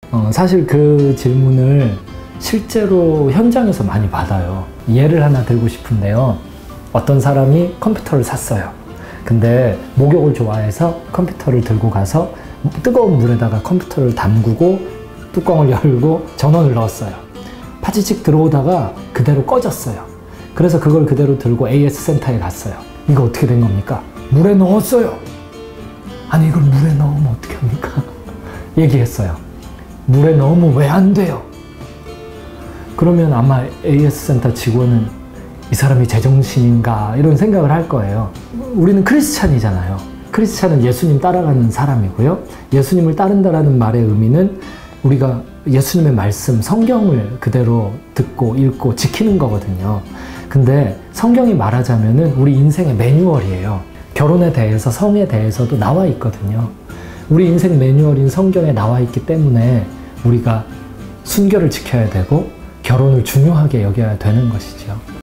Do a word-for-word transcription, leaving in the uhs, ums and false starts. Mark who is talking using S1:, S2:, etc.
S1: 어, 사실 그 질문을 실제로 현장에서 많이 받아요. 예를 하나 들고 싶은데요. 어떤 사람이 컴퓨터를 샀어요. 근데 목욕을 좋아해서 컴퓨터를 들고 가서 뜨거운 물에다가 컴퓨터를 담그고 뚜껑을 열고 전원을 넣었어요. 파지직 들어오다가 그대로 꺼졌어요. 그래서 그걸 그대로 들고 에이에스 센터에 갔어요. 이거 어떻게 된 겁니까? 물에 넣었어요. 아니 이걸 물에 넣으면 어떻게 합니까? 얘기했어요. 물에 넣으면 왜 안 돼요? 그러면 아마 에이에스 센터 직원은 이 사람이 제정신인가 이런 생각을 할 거예요. 우리는 크리스찬이잖아요. 크리스찬은 예수님 따라가는 사람이고요. 예수님을 따른다라는 말의 의미는 우리가 예수님의 말씀, 성경을 그대로 듣고 읽고 지키는 거거든요. 근데 성경이 말하자면은 우리 인생의 매뉴얼이에요. 결혼에 대해서, 성에 대해서도 나와 있거든요. 우리 인생 매뉴얼인 성경에 나와 있기 때문에 우리가 순결을 지켜야 되고 결혼을 중요하게 여겨야 되는 것이죠.